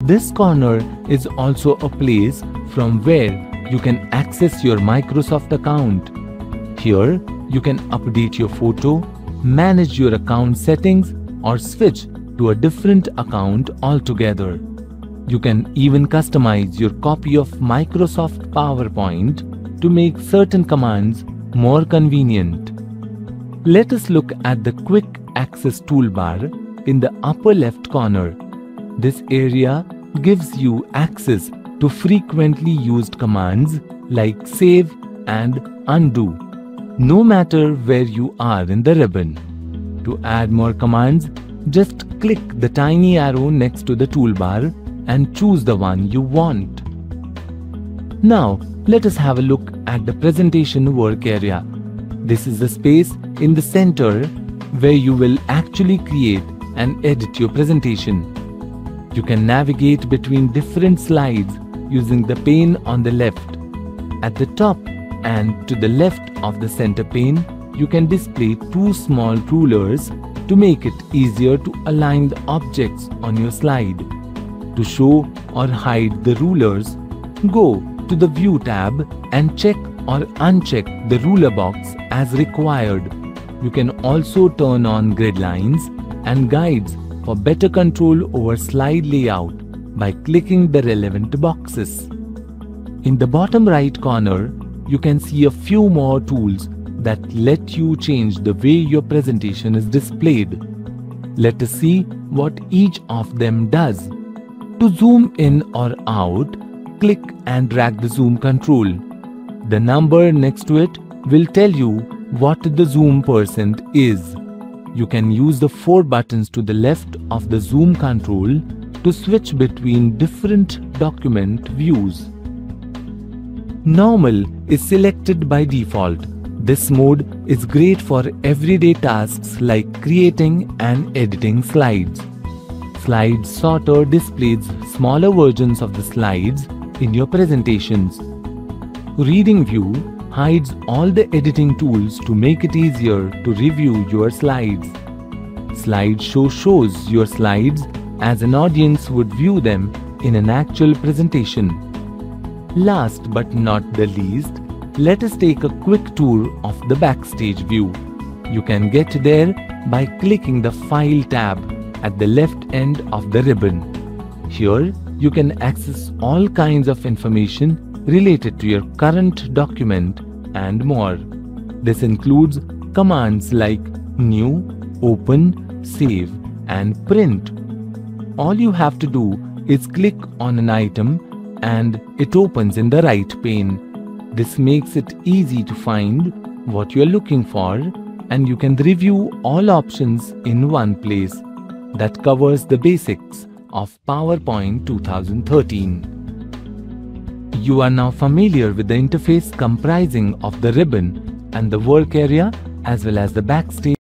This corner is also a place from where you can access your Microsoft account. Here, you can update your photo, manage your account settings, or switch to a different account altogether. You can even customize your copy of Microsoft PowerPoint to make certain commands more convenient. Let us look at the Quick Access toolbar in the upper left corner. This area gives you access to frequently used commands like save and undo, no matter where you are in the ribbon. To add more commands, just click the tiny arrow next to the toolbar and choose the one you want. Now, let us have a look at the presentation work area. This is the space in the center where you will actually create and edit your presentation. You can navigate between different slides using the pane on the left. At the top and to the left of the center pane, you can display two small rulers to make it easier to align the objects on your slide. To show or hide the rulers, go to the View tab and check or uncheck the ruler box as required. You can also turn on grid lines and guides for better control over slide layout by clicking the relevant boxes. In the bottom right corner, you can see a few more tools that let you change the way your presentation is displayed. Let us see what each of them does. To zoom in or out, click and drag the zoom control. The number next to it will tell you what the zoom percent is. You can use the 4 buttons to the left of the zoom control to switch between different document views. Normal is selected by default. This mode is great for everyday tasks like creating and editing slides. Slide Sorter displays smaller versions of the slides in your presentations. Reading View hides all the editing tools to make it easier to review your slides. Slideshow shows your slides as an audience would view them in an actual presentation. Last but not the least, let us take a quick tour of the Backstage view. You can get there by clicking the File tab at the left end of the ribbon. Here, you can access all kinds of information related to your current document and more. This includes commands like New, Open, Save, and Print. All you have to do is click on an item and it opens in the right pane. This makes it easy to find what you are looking for, and you can review all options in one place. That covers the basics of PowerPoint 2013. You are now familiar with the interface comprising of the ribbon and the work area as well as the Backstage